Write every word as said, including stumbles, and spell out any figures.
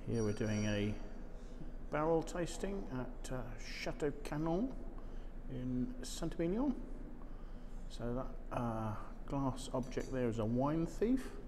Here we're doing a barrel tasting at uh, Chateau Canon in Saint Emilion. So that uh, glass object there is a wine thief.